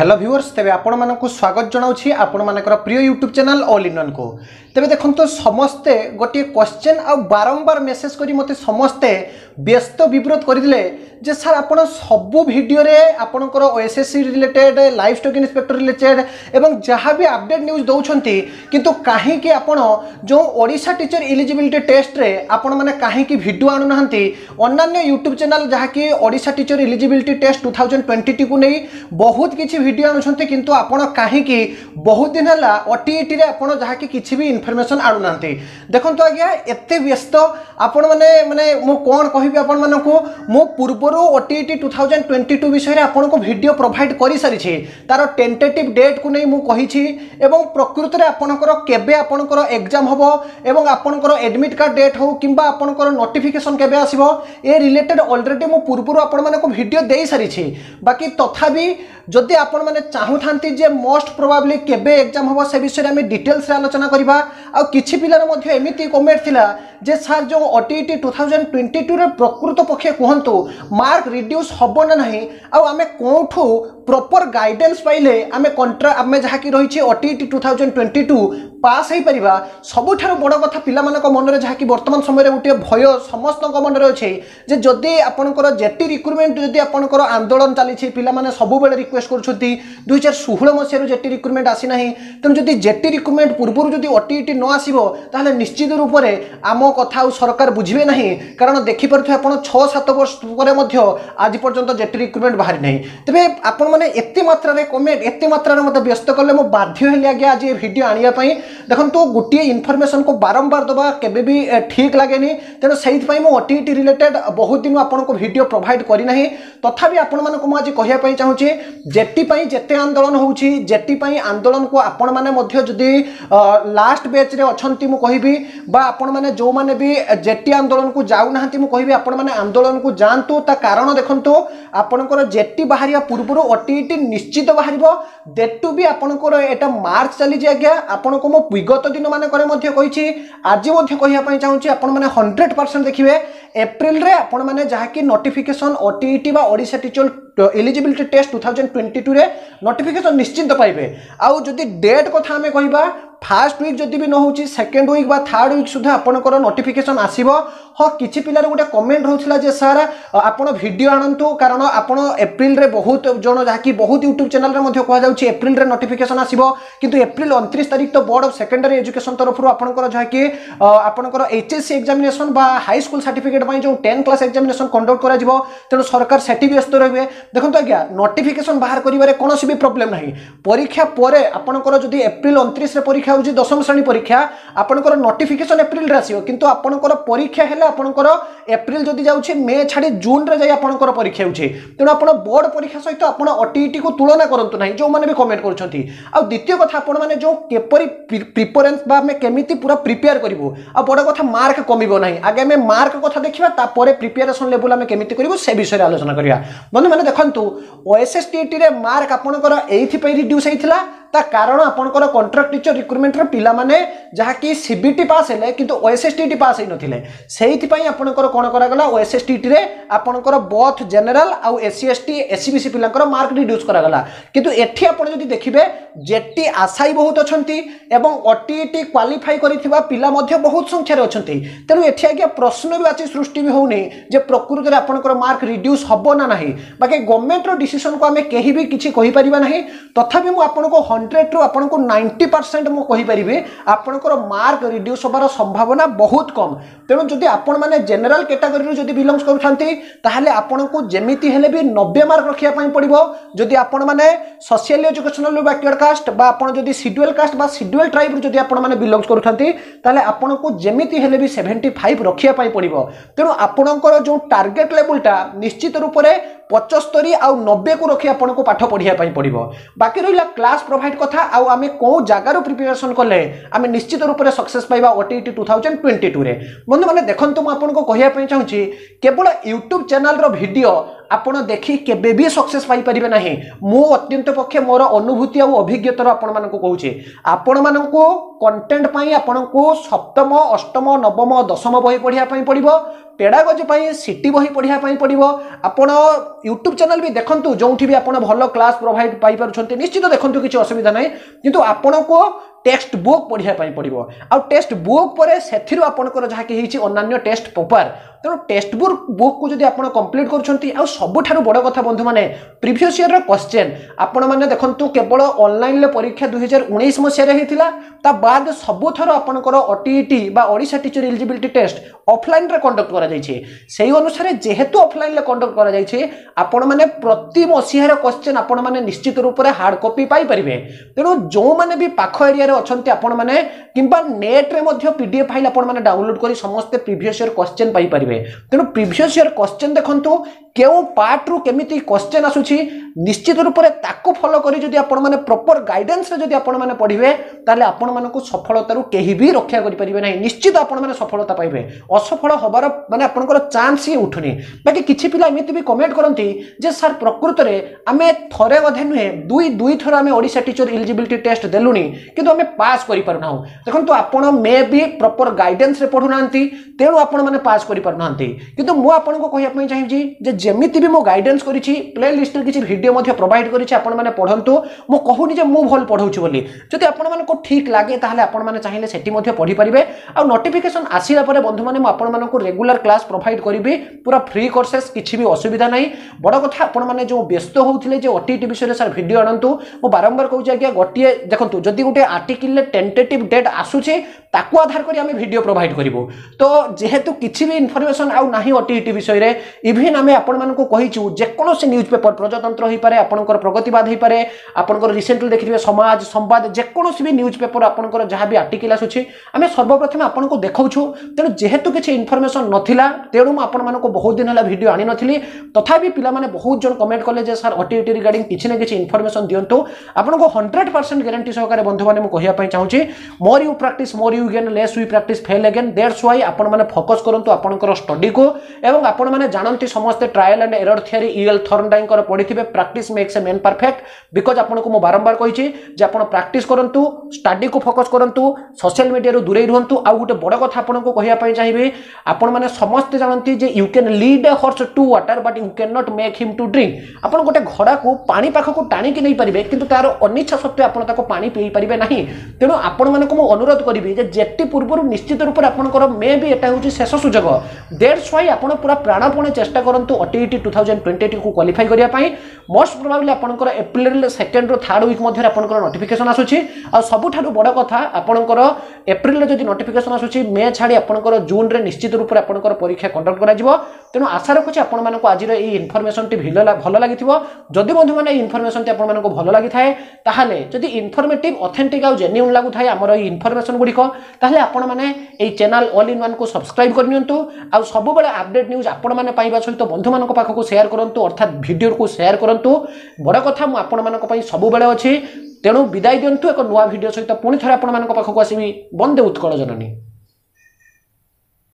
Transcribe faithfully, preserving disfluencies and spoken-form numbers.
Hello viewers तेरे आपण मानक स्वागत जनाऊँ आपण मानकर प्रिय YouTube channel all in one को तेरे देखो तो समस्ते गोटे क्वेश्चन आ बारंबार मेसेज करी मते समस्ते व्यस्त विब्रत करदे जे सर आपण सबू वीडियो रे आपणकर OSSC related livestock inspector related एवं जहाँ भी अपडेट न्यूज दौरान किंतु कहीं आपण जो ओडिशा टीचर एलिजिबिलिटी टेस्ट रे आपण माने कहीं वीडियो आणुना अन्य यूट्यूब चैनल जहाँकि Odisha teacher eligibility test two thousand twenty two को नहीं बहुत किसी वीडियो आणुछंती किंतु आपण कहीं बहुत दिन है ओटीईटी रे आपण जहाँकि किसी भी इनफॉरमेशन आणुना देखो तो आज्ञा एत व्यस्त आपण माने माने मु कौन कहबी आपण मानकु मु पूर्व OTET two thousand twenty two विषय रे आपण को वीडियो प्रोवाइड करि सारिछि तार टेंटेटिव डेट को नहीं मु कहिछि एवं प्रकृत रे आपणकर केबे आपणकर एग्जाम हबो एवं आपणकर एडमिट कार्ड डेट हो किंबा आपणकर नोटिफिकेशन केबे आसीबो ए रिलेटेड ऑलरेडी मु पूर्व आपण मानको वीडियो देई सारिछि बाकी तथापि जदि आपण माने चाहुथांती जे मोस्ट प्रोबेबली केबे एग्जाम हबो से विषय रे हम डिटेल्स रे आलोचना करबा आ किछि पिलार मध्ये एमिति कमेंट थिला जे सर जो OTET two thousand twenty two रे प्रकृत पक्षे कहंतु मार्क रिड्यूस हबो ना नहीं आ आमे कोठू प्रॉपर गाइडेंस पाइले आमे कंट्रा आमे जहा कि रहिछि OTET two thousand twenty two pass हेई परिबा सबुठार बड़ कथा पिला मानक मन रे जहा कि वर्तमान समय रे उठे भय समस्त मन रे अछि जे जदि आपनकर जेटी रिक्रुटमेंट जदि आपनकर आंदोलन चली छि पिला माने सब बेले रिक्वेस्ट करछथि दो हज़ार सोलह मसिया जेटी रिक्रुटमेंट आसी नाही तम जदि जेटी रिक्रुटमेंट पूर्व जदि ओटीईटी न आसीबो ताले निश्चित रूप रे आम कथा सरकार बुझिबे नाही कारण देखि परथि आपण छह सात वर्ष परे मध्य आज पर्यंत जेटी रिक्रुटमेंट बाहरी नाही तबे आपण माने एते मात्रा रे कमेंट एते मात्रा रे मते व्यस्त करले मो बाध्य हेली आगे आज ये वीडियो आनिया पई देखन तो गुटिए इनफॉरमेशन को बारंबार दबा केबे भी ठीक लागेनी तेनो सहित पई मो ओटीईटी रिलेटेड बहुत दिन आपण को वीडियो प्रोवाइड करी नाही तथापि आपण माने को मो आज कहिया पई चाहूची जेटी पई जेते आंदोलन होउची जेटी पई आंदोलन को आपण माने मध्य जदी लास्ट बैच रे अछंती मु कहिबी बा आपण माने जो माने भी जेटी आंदोलन को जाउ नाहंती मु कहिबी आपण माने आंदोलन को जानतु ता कारण देखंतु आपनकर जेटी बाहरिया पूर्व ओटीईटी निश्चित बाहरिबो डेटु भी आपनकर एटा मार्च चली जे आज्ञा आपण को मो विगत दिन माने करे मध्य कहिछि आज मध्य कहिया पई चाहूछि आपण माने हंड्रेड परसेंट देखिबे एप्रिल रे आपण माने जहा कि नोटिफिकेशन ओटीईटी बा Odisha teacher eligibility test two thousand twenty two रे नोटिफिकेशन निश्चित पाइबे आउ जदि डेट कथा हमें कहिबा फास्ट वीक जदि भी न होची सेकंड वीक बा थर्ड वीक सुधा आपनकर नोटिफिकेशन आसीबो ह किछि पिलार गोटे कमेंट होथिला जे सर आपण वीडियो आनंतु कारण आपण एप्रिल रे बहुत जण जहा कि बहुत यूट्यूब चैनल रे मध्य कहा जाउची एप्रिल रे नोटिफिकेशन आसीबो किंतु एप्रिल उनतीस तारिख तो बोर्ड ऑफ सेकेंडरी एजुकेशन तरफ रु आपनकर जहा कि आपनकर एचएससी एग्जामिनेशन बा हाई स्कूल सर्टिफिकेट पई जो टेन क्लास एग्जामिनेशन कंडक्ट करा जिवो तेनु सरकार सेठी व्यस्त रहबे देखंतु आज्ञा नोटिफिकेशन बाहर करिवारे कोनोसी भी प्रॉब्लम नाही परीक्षा परे आपनकर जदी एप्रिल उनतीस रे परीक्षा होची दशम श्रेणी परीक्षा आपनकर नोटिफिकेशन एप्रिल रे आसीबो किंतु आपनकर परीक्षा हेले आपनकर एप्रिल जदी जाउची मे छाडी जून रे जाई आपनकर परीक्षा होची तेनु आपण बोर्ड परीक्षा सहित आपण ओटीईटी को तुलना करंतु नाही जो माने भी कमेंट करछंती आ द्वितीय कथा आपण माने जो केपरी प्रिपरेंस बा में केमिति पूरा प्रिपेयर करिवो आ बड़ कथा मार्क कमिबो नाही आगे में मार्क कथा देखिबा ता परे प्रिपरेशन लेवल में केमिति करिवो से विषय रे आलोचना करिया बंधु माने देखंतु ओएसएसटीटी रे मार्क आपनकर एथि पई रिड्यूस हेतिला ता कारण आपनकर कॉन्ट्रैक्ट टीचर रिक्रुटमेंट रे पिला माने जहा कि सीबीटी पास हेले किंतु ओएसएसटीटी पास हे नथिले सेहिति पई आपनकर कोन करा गला ओएसएसटीटी रे आपनकर बोथ जनरल आ एससी एसटी एससीबीसी पिलांकर मार्क रिड्यूस करा गला किंतु एठी आपण जदी देखिबे जेटी आशाई बहुत अछंती एवं ओटीईटी क्वालिफाई करिथिबा पिला मध्ये बहुत संख्या रे अछंती तेनु एठी आगे प्रश्नवाची सृष्टि भी होउनी जे प्रकृति रे आपनकर मार्क रिड्यूस हबो ना नाही बाकी गवर्नमेंट रो डिसीजन को हमें केही भी किछि कहि परिबा नाही तथापि मु आपनको हंड्रेड रु आपनको नाइंटी परसेंट मु कहि परिबे आपनकर मार्क रिड्यूस होबार संभावना बहुत कम तेनु जदी आपण माने जनरल कैटेगरी रो जदी बिलोंग्स करथांती ताहाले आपनको जेमिति हेले भी नब्बे मार्क रखिया पई पड़िबो जदी आपण माने सोशल एजुकेशनल बैकवर्ड कास्ट बा आपण जदी शेड्यूल कास्ट बा शेड्यूल ट्राइब रो जदी आपण माने बिलोंग्स करथांती ताहाले आपनको जेमिति हेले भी पचहत्तर रखिया पई पड़िबो तेनु आपनकर जो टार्गेट लेवलटा निश्चित रूप रे पचहत्तर आ नब्बे को रखी आपको पाठ पढ़िया पड़ो बाकी रहा क्लास प्रोवाइड कथा आउ आमे को जगार प्रिपरेशन कले आमे निश्चित रूप से सक्सेस पाइबा OTET two thousand twenty two रे बंधु मैंने देखो मुझे कहवाई चाहूँगी केवल यूट्यूब चैनल रो वीडियो आपण देखी केबे भी सक्सेस पाई परिबे नाही मु अत्यंत पक्षे मोर अनुभूति और अभिज्ञता आपण मानक कहूचे आपण मानक कंटेंट पाई आपण को सप्तम अष्टम नवम दशम बही पढ़िया पई पड़िबो पेडागोजी पाई सिटी बही पढ़िया पड़ो आपण यूट्यूब चैनल भी देखंतु जोंठी भी आपण भल क्लास प्रोवाइड पाई पारुछंते निश्चित देखंतु किछि असुविधा नै किंतु आपण को टेक्स्ट बुक पढ़िया पड़ो आ टेक्स्ट बुक पर से आपंकर जहाँ कि अन्य टेस्ट पेपर तेणु टेक्स्ट बुक बुक को जब आप कंप्लीट कर सबुठ बड़ कथा बंधु मैंने प्रीवियस ईयर क्वेश्चन आपण मैंने देखु केवल ऑनलाइन परीक्षा दुई हजार उन्नीस मसीह ता बाद सबुथर आपंकर ओटीईटी बा Odisha teacher eligibility test offline रे कंडक्ट करा जायछि सेही अनुसार जेहेतु ऑफलाइन रे कंडक्ट करा जायछि आपण माने प्रति मसीहार क्वेश्चन आपण माने निश्चित रूप से हार्ड कॉपी पाई परिबे तेणु जो माने भी पाख एरिया रे अछंती आपण माने किंबा नेट रे मध्य पीडीएफ फाइल आपण माने डाउनलोड करी समस्त प्रीवियस ईयर क्वेश्चन पाई परिबे तेणु प्रीवियस ईयर क्वेश्चन देखंतु केउ पार्ट रु केमिति क्वेश्चन आसुछि निश्चित रूप से ताको फॉलो करी जदि आपण माने प्रॉपर गाइडेंस रे जदि आपण माने पढिबे ताले आपण मानकु सफलता रु केही भी रक्षा करि परिबे नाही निश्चित आपण माने सफलता पाइबे असफल होबार माने आपनकर चांस ही उठुनी बाकी किछि पिला एमिति भी कमेंट करंती जे सर प्रकृत रे आमे थरे अधे नुहे दुई दुई थर आमे ओडिशा टीचर एलिजिबिलिटी टेस्ट देलुनी किंतु आमे पास करि पारनाहु देखंतु आपण मे भी प्रॉपर गाइडेंस रे पढुनांती तेणु आपण माने पास करि पारनांती किंतु मु आपण को कहिया पई चाहिछि जे जेमिति भी मु गाइडेंस करिछि प्ले लिस्ट रे किछि वीडियो मध्ये प्रोवाइड करिछि आपण माने पढंतु मु कहूनी जे मु भल पढौछि बोली जदि आपण माने को ठीक लागे ताहले आपण माने चाहिले सेठी मध्ये पढी परिबे आ नोटिफिकेशन आसीला परे बंधु माने मु आपण माने को रेगुलर क्लास प्रोवाइड करिबी पूरा फ्री कोर्सेस किछि भी असुविधा नाही बड़ कथा आपण माने जो व्यस्त होउथिले जे ओटीटी विषय रे सर वीडियो आनंतु मु बारंबार कहूछि आज्ञा गोटिए देखंतु जदि गोटे आर्टिकल ले टेंटेटिव डेट आसुछि ताकू आधार करी आमे वीडियो प्रोवाइड करिवो तो जेहेतु किछि भी इन्फॉर्मेशन आउ नाही ओटीटी विषय रे इवन आमे आपण माने को कहिछु जे कोनो से न्यूज पेपर प्रजातंत्र होई पारे आपनकर प्रगतिवाद होई पारे आपनकर रिसेंटली देखिबे समाज संवाद जे कोनो से भी न्यूज पेपर आपनकर जहां भी आर्टिकल आसुछि आमे सर्वप्रथम आपण को देखौछु तेनु जेहेतु किछि इन्फॉर्मेशन नथिला तेनु आपण माने को बहुत दिन हला वीडियो आनी नथिली तथापि पिला माने बहुत जन कमेंट करले जे सर ओटीटी रिगार्डिंग किछि न किछि इन्फॉर्मेशन दियंतु आपण को हंड्रेड परसेंट गारंटी सहकारे बंधु माने मु कहिया पई चाहूछि more you practice more you gain less we practice fail again that's why आपण माने फोकस करंतु आपनकर स्टडी को एवं आपण माने जानंती समस्त trial and error theory EL थॉर्नडाइकर पढिथिबे practice makes a man perfect because आपण को मु बारंबार कहिछि जे आपण प्रैक्टिस करंतु स्टडी को फोकस करंतु सोशल मीडिया रो दूरे रहंतु आ गुटे बड़ कथा आपण को कहिया पई चाहिबे आपण माने समस्त जानंती जे you can lead a horse to water but you can not make him to drink आपण गोटे घोड़ा को पानी पाख को टाणी के नहीं परिबे किंतु तार अनिच्छा सत्वे आपण ताको पानी पी परिबे नाही तेणु आपण माने को मु अनुरोध करिबी जे जेट्टी पूर्व निश्चित रूप से आपनकर मे भी एटा होची शेष सुजोग दैट्स व्हाई आपण पूरा प्राणपणे चेष्टा करंतु OTET two thousand twenty two को क्वालिफाई करिया पई मोस्ट प्रोबेबली आपनकर April second or third week मध्ये आपनकर नोटिफिकेशन आसुची आ सबुठारु बड़ कथा आपनकर अप्रैल रे जदि नोटिफिकेशन आसुची मे छाडी आपनकर जून रे निश्चित रूप से आपनकर परीक्षा कंडक्ट करा जिवो तेणु आशा रखुछि आपण मानको आज रे ई इन्फॉर्मेशन टी भल लागिथिबो जदि बंधु माने इन्फॉर्मेशन टी आपण मानको भल लागि थाए ताहाले जदि इन्फॉर्मेटिव ऑथेंटिक आ जेन्युइन लागु थाए हमर ई इन्फॉर्मेशन गुडी को ताहाले आपण माने ए चैनल ऑल इन वन को सब्सक्राइब करनियंतु आ सब बेले अपडेट न्यूज आपण माने पाइबा सहित बंधु मानको पाखो को शेयर करंतु अर्थात वीडियो को शेयर करंतु बड़ कथा मु आपण मानको पई सब बेले अछि तेणु विदाय दियंतु एक नुवा वीडियो सहित पुणी थरे आपण मानको पाखो को आसीबी बंदे उत्कल जननी।